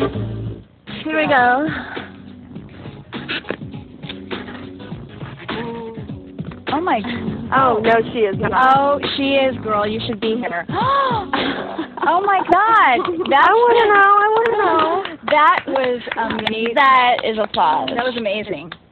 Here we go. Oh my. Oh, no, she is not. Oh, she is, girl. You should be here. Oh my God. I want to know. That was amazing. That is applause. That was amazing.